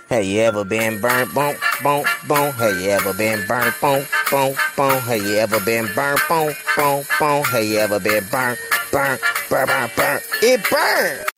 Have you ever been burnt? Boom, boom, boom. Have you ever been burnt? Boom, boom, boom. Have you ever been burnt? Boom, boom, boom. Have you ever been burnt? Burnt, burnt, burnt, burnt. It burnt.